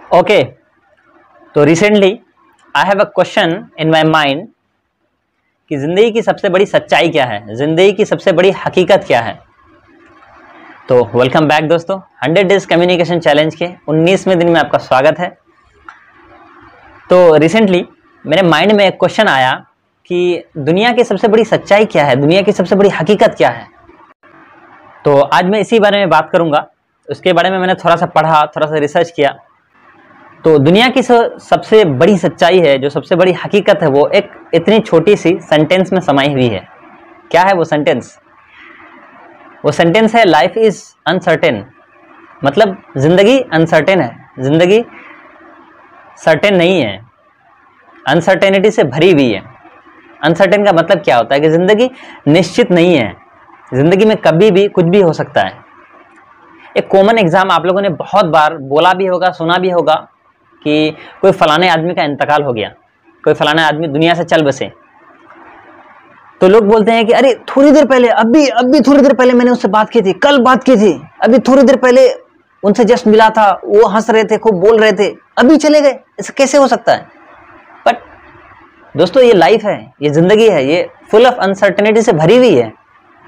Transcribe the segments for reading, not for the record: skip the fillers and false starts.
Okay, तो recently I have a question in my mind कि जिंदगी की सबसे बड़ी सच्चाई क्या है, जिंदगी की सबसे बड़ी हकीकत क्या है। तो वेलकम बैक दोस्तों, 100 डेज कम्युनिकेशन चैलेंज के 19वें दिन में आपका स्वागत है। तो रिसेंटली मेरे माइंड में एक क्वेश्चन आया कि दुनिया की सबसे बड़ी सच्चाई क्या है, दुनिया की सबसे बड़ी हकीकत क्या है। तो आज मैं इसी बारे में बात करूंगा। उसके बारे में मैंने थोड़ा सा पढ़ा, थोड़ा सा रिसर्च किया। तो दुनिया की सबसे बड़ी सच्चाई है, जो सबसे बड़ी हकीकत है, वो एक इतनी छोटी सी सेंटेंस में समाई हुई है। क्या है वो सेंटेंस? वो सेंटेंस है लाइफ इज अनसर्टेन। मतलब जिंदगी अनसर्टेन है, जिंदगी सर्टेन नहीं है, अनसर्टेनिटी से भरी हुई है। अनसर्टेन का मतलब क्या होता है कि जिंदगी निश्चित नहीं है, जिंदगी में कभी भी कुछ भी हो सकता है। एक कॉमन एग्जाम आप लोगों ने बहुत बार बोला भी होगा, सुना भी होगा कि कोई फलाने आदमी का इंतकाल हो गया, कोई फलाना आदमी दुनिया से चल बसे। तो लोग बोलते हैं कि अरे थोड़ी देर पहले, अभी थोड़ी देर पहले मैंने उससे बात की थी, कल बात की थी, अभी थोड़ी देर पहले उनसे जस्ट मिला था, वो हंस रहे थे, खूब बोल रहे थे, अभी चले गए। ऐसा कैसे हो सकता है? बट दोस्तों, ये लाइफ है, ये जिंदगी है, ये फुल ऑफ अनसर्टेनिटी से भरी हुई है।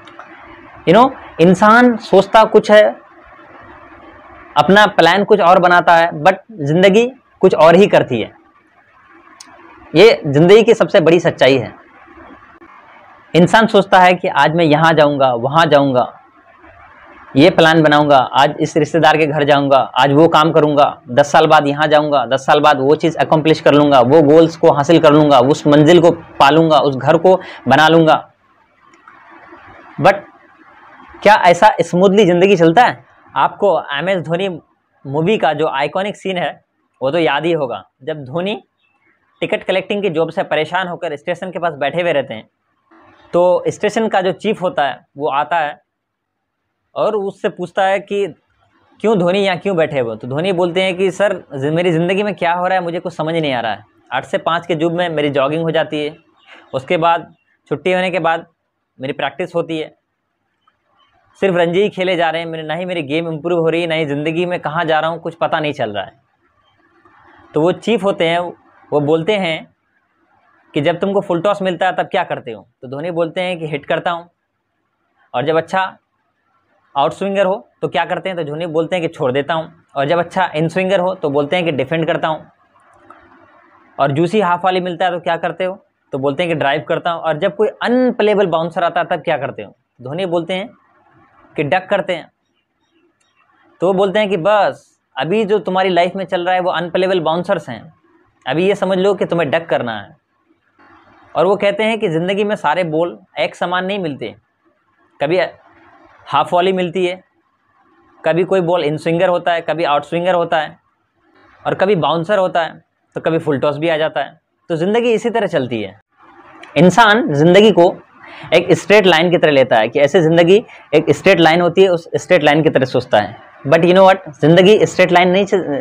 इंसान सोचता कुछ है, अपना प्लान कुछ और बनाता है, बट जिंदगी कुछ और ही करती है। ये जिंदगी की सबसे बड़ी सच्चाई है। इंसान सोचता है कि आज मैं यहाँ जाऊंगा, वहाँ जाऊंगा, ये प्लान बनाऊंगा, आज इस रिश्तेदार के घर जाऊंगा, आज वो काम करूंगा, 10 साल बाद यहाँ जाऊंगा, 10 साल बाद वो चीज़ अकम्प्लिश कर लूंगा, वो गोल्स को हासिल कर लूंगा, उस मंजिल को पालूंगा, उस घर को बना लूंगा। बट क्या ऐसा स्मूथली जिंदगी चलता है? आपको MS धोनी मूवी का जो आइकॉनिक सीन है वो तो याद ही होगा, जब धोनी टिकट कलेक्टिंग की जॉब से परेशान होकर स्टेशन के पास बैठे हुए रहते हैं। तो स्टेशन का जो चीफ होता है वो आता है और उससे पूछता है कि क्यों धोनी यहाँ क्यों बैठे हो। तो धोनी बोलते हैं कि सर मेरी ज़िंदगी में क्या हो रहा है मुझे कुछ समझ नहीं आ रहा है। 8 से 5 के जुब में मेरी जॉगिंग हो जाती है, उसके बाद छुट्टी होने के बाद मेरी प्रैक्टिस होती है, सिर्फ रणजी ही खेले जा रहे हैं, ना ही मेरी गेम इंप्रूव हो रही है, ना ही ज़िंदगी में कहाँ जा रहा हूँ कुछ पता नहीं चल रहा है। तो वो चीफ होते हैं, वो बोलते हैं कि जब तुमको फुल टॉस मिलता है तब क्या करते हो? तो धोनी बोलते हैं कि हिट करता हूँ। और जब अच्छा आउट स्विंगर हो तो क्या करते हैं? तो धोनी बोलते हैं कि छोड़ देता हूँ। और जब अच्छा इन स्विंगर हो तो बोलते हैं कि डिफेंड करता हूँ। और जूसी हाफ वाली मिलता है तो क्या करते हो? तो बोलते हैं कि ड्राइव करता हूँ। और जब कोई अनप्लेबल बाउंसर आता है तब क्या करते हो? धोनी बोलते हैं कि डक करते हैं। तो वो बोलते हैं कि बस अभी जो तुम्हारी लाइफ में चल रहा है वो अनप्लेबल बाउंसर्स हैं, अभी ये समझ लो कि तुम्हें डक करना है। और वो कहते हैं कि ज़िंदगी में सारे बॉल एक समान नहीं मिलते, कभी हाफ वॉली मिलती है, कभी कोई बॉल इन स्विंगर होता है, कभी आउट स्विंगर होता है, और कभी बाउंसर होता है, तो कभी फुल टॉस भी आ जाता है। तो ज़िंदगी इसी तरह चलती है। इंसान ज़िंदगी को एक स्ट्रेट लाइन की तरह लेता है कि ऐसे ज़िंदगी एक स्ट्रेट लाइन होती है, उस स्ट्रेट लाइन की तरह सोचता है। बट यू नो व्हाट, ज़िंदगी स्ट्रेट लाइन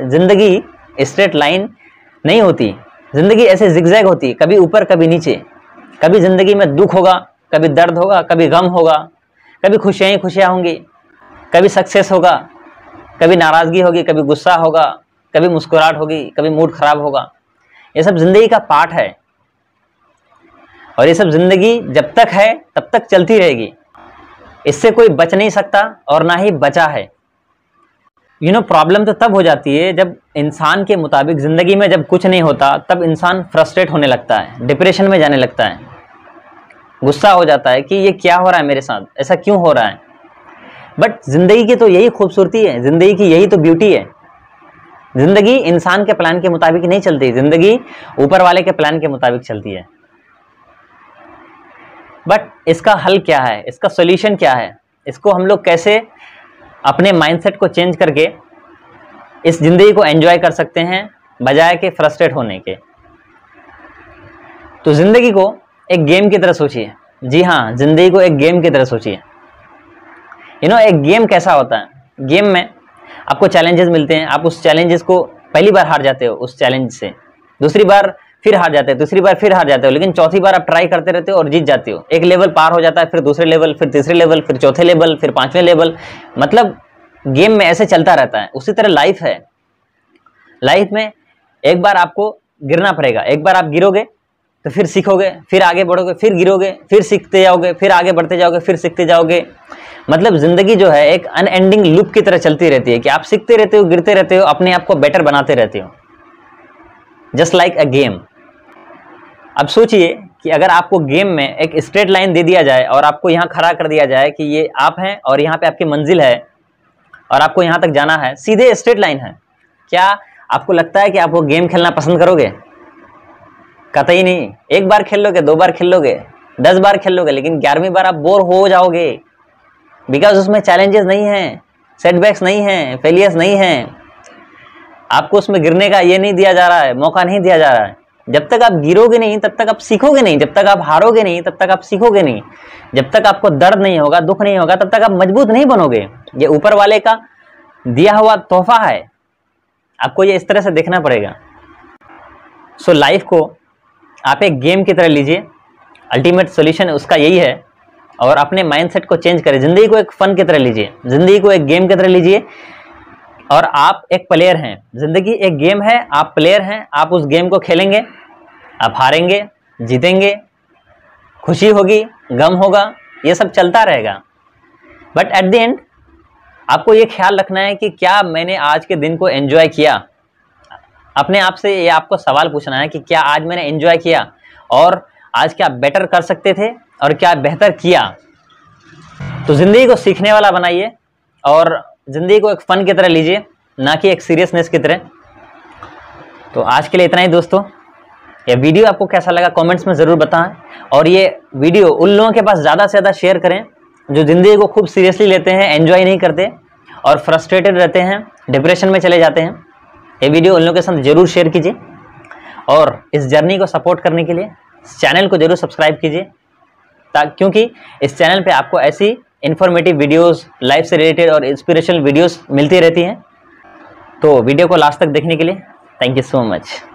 नहीं होती। ज़िंदगी ऐसे जिगजैग होती है, कभी ऊपर कभी नीचे। कभी ज़िंदगी में दुख होगा, कभी दर्द होगा, कभी गम होगा, कभी खुशियाँ ही खुशियाँ होंगी, कभी सक्सेस होगा, कभी नाराज़गी होगी, कभी गुस्सा होगा, कभी मुस्कुराहट होगी, कभी मूड खराब होगा। ये सब ज़िंदगी का पार्ट है और ये सब ज़िंदगी जब तक है तब तक चलती रहेगी। इससे कोई बच नहीं सकता और ना ही बचा है। प्रॉब्लम तो तब हो जाती है जब इंसान के मुताबिक ज़िंदगी में जब कुछ नहीं होता, तब इंसान फ्रस्ट्रेट होने लगता है, डिप्रेशन में जाने लगता है, गुस्सा हो जाता है कि ये क्या हो रहा है मेरे साथ, ऐसा क्यों हो रहा है। बट ज़िंदगी की तो यही खूबसूरती है, ज़िंदगी की यही तो ब्यूटी है। ज़िंदगी इंसान के प्लान के मुताबिक नहीं चलती, ज़िंदगी ऊपर वाले के प्लान के मुताबिक चलती है। बट इसका हल क्या है, इसका सोल्यूशन क्या है? इसको हम लोग कैसे अपने माइंडसेट को चेंज करके इस ज़िंदगी को एंजॉय कर सकते हैं बजाय के फ्रस्ट्रेट होने के? तो ज़िंदगी को एक गेम की तरह सोचिए। जी हाँ, ज़िंदगी को एक गेम की तरह सोचिए। एक गेम कैसा होता है? गेम में आपको चैलेंजेस मिलते हैं, आप उस चैलेंजेस को पहली बार हार जाते हो, उस चैलेंज से दूसरी बार फिर हार जाते हो, तीसरी बार फिर हार जाते हो, लेकिन चौथी बार आप ट्राई करते रहते हो और जीत जाते हो। एक लेवल पार हो जाता है, फिर दूसरे लेवल, फिर तीसरे लेवल, फिर चौथे लेवल, फिर 5वें लेवल। मतलब गेम में ऐसे चलता रहता है। उसी तरह लाइफ है। लाइफ में एक बार आपको गिरना पड़ेगा, एक बार आप गिरोगे तो फिर सीखोगे, फिर आगे बढ़ोगे, फिर गिरोगे, फिर सीखते जाओगे, फिर आगे बढ़ते जाओगे, फिर सीखते जाओगे। मतलब जिंदगी जो है एक अनएंडिंग लूप की तरह चलती रहती है कि आप सीखते रहते हो, गिरते रहते हो, अपने आप को बेटर बनाते रहते हो, जस्ट लाइक अ गेम। अब सोचिए कि अगर आपको गेम में एक स्ट्रेट लाइन दे दिया जाए और आपको यहाँ खड़ा कर दिया जाए कि ये आप हैं और यहाँ पे आपकी मंजिल है और आपको यहाँ तक जाना है, सीधे स्ट्रेट लाइन है, क्या आपको लगता है कि आप वो गेम खेलना पसंद करोगे? कतई नहीं। एक बार खेल लोगे, 2 बार खेल लोगे, 10 बार खेल लोगे, लेकिन 11वीं बार आप बोर हो जाओगे, बिकॉज उसमें चैलेंजेस नहीं हैं, सेटबैक्स नहीं हैं, फेलियर्स नहीं हैं, आपको उसमें गिरने का ये नहीं दिया जा रहा है, मौका नहीं दिया जा रहा है। जब तक आप गिरोगे नहीं तब तक आप सीखोगे नहीं, जब तक आप हारोगे नहीं तब तक आप सीखोगे नहीं, जब तक आपको दर्द नहीं होगा, दुख नहीं होगा, तब तक आप मजबूत नहीं बनोगे। ये ऊपर वाले का दिया हुआ तोहफा है, आपको ये इस तरह से देखना पड़ेगा। सो लाइफ को आप एक गेम की तरह लीजिए, अल्टीमेट सॉल्यूशन उसका यही है। और अपने माइंडसेट को चेंज करें, जिंदगी को एक फन की तरह लीजिए, जिंदगी को एक गेम की तरह लीजिए। और आप एक प्लेयर हैं, जिंदगी एक गेम है, आप प्लेयर हैं, आप उस गेम को खेलेंगे, आप हारेंगे, जीतेंगे, खुशी होगी, गम होगा, ये सब चलता रहेगा। बट एट द एंड आपको ये ख्याल रखना है कि क्या मैंने आज के दिन को एंजॉय किया। अपने आप से ये आपको सवाल पूछना है कि क्या आज मैंने एंजॉय किया और आज क्या बेटर कर सकते थे और क्या बेहतर किया। तो ज़िंदगी को सीखने वाला बनाइए और ज़िंदगी को एक फ़न की तरह लीजिए, ना कि एक सीरियसनेस की तरह। तो आज के लिए इतना ही दोस्तों। ये वीडियो आपको कैसा लगा कमेंट्स में ज़रूर बताएं, और ये वीडियो उन लोगों के पास ज़्यादा से ज़्यादा शेयर करें जो ज़िंदगी को खूब सीरियसली लेते हैं, एंजॉय नहीं करते और फ्रस्ट्रेटेड रहते हैं, डिप्रेशन में चले जाते हैं। ये वीडियो उन लोगों के साथ ज़रूर शेयर कीजिए और इस जर्नी को सपोर्ट करने के लिए इस चैनल को ज़रूर सब्सक्राइब कीजिए, क्योंकि इस चैनल पे आपको ऐसी इन्फॉर्मेटिव वीडियोस, लाइफ से रिलेटेड और इंस्पिरेशनल वीडियोस मिलती रहती हैं। तो वीडियो को लास्ट तक देखने के लिए थैंक यू सो मच।